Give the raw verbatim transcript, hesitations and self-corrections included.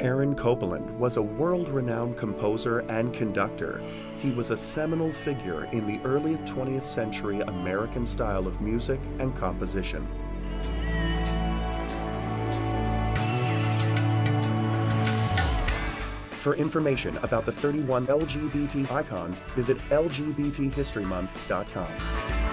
Aaron Copland was a world-renowned composer and conductor. He was a seminal figure in the early twentieth century American style of music and composition. For information about the thirty-one L G B T icons, visit L G B T history month dot com.